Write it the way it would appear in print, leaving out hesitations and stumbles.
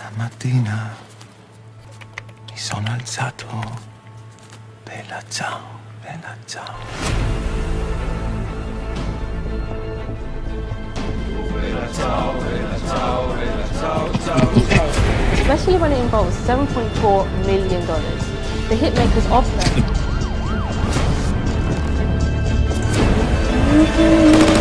Stamattina mi sono alzato. Bella ciao, bella ciao. Bella ciao, bella ciao, bella ciao, ciao. Especially when it involves $7.4 million. The hitmakers of them.